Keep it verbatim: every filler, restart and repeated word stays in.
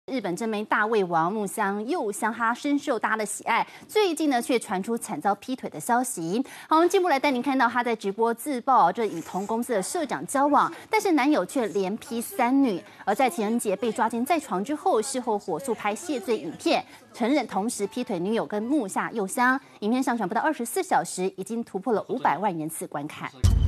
日本真妹大胃王木香佑香，她深受大家的喜爱。最近呢，却传出惨遭劈腿的消息。好，我们进一步来带您看到她在直播自曝这与同公司的社长交往，但是男友却连劈三女。而在情人节被抓奸在床之后，事后火速拍谢罪影片，承认同时劈腿女友跟木下佑香。影片上传不到二十四小时，已经突破了五百万人次观看。